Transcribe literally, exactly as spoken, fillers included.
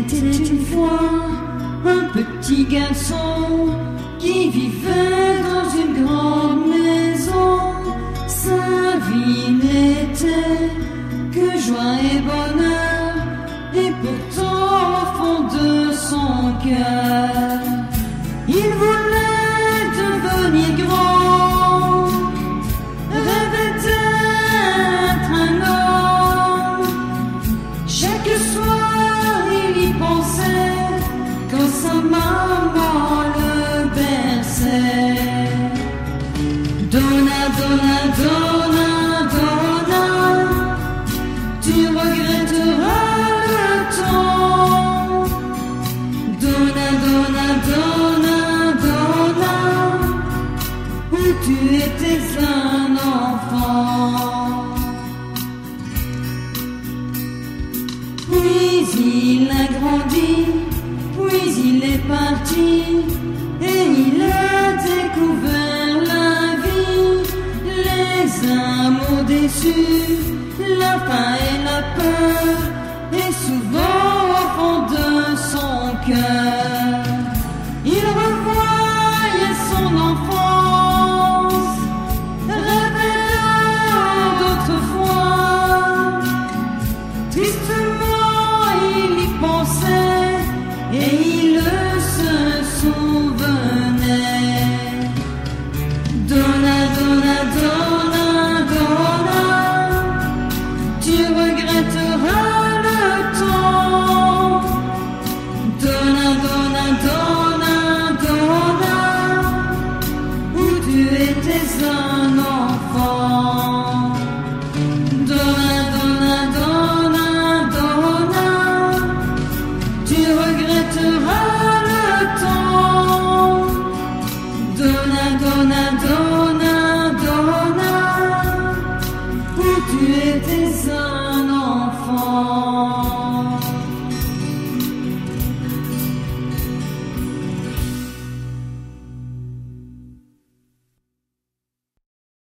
était une fois un petit garçon qui vivait dans une grande maison. Sa vie n'était que joie et bonheur, et pourtant au fond de son cœur, il voulait devenir grand, rêvait d'être un homme. Chaque soir il y pensait quand sa maman le berçait. Donna, donna, donna, donna, tu regretteras le temps. Donna, donna, donna, donna, où tu étais un enfant. Puis il a grandi, puis il est parti, et il a découvert la vie, les amours déçus, la faim et la peur, et souvent au fond de son cœur, il revoyait son enfance, rêvant d'autrefois. Tristement il y pensait, et il se souvenait. Donna, donna, donna, donna, tu regretteras le temps. Donna, donna, donna, donna, où tu étais un enfant. Donna, donna, donna, donna, tu regretteras le temps. Donna, donna, donna.